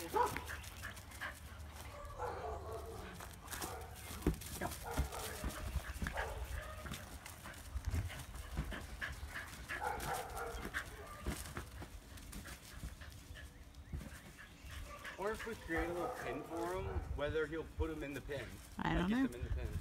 Or if we create a little pin for him, whether he'll put him in the pin. I don't know. Get them in the pin.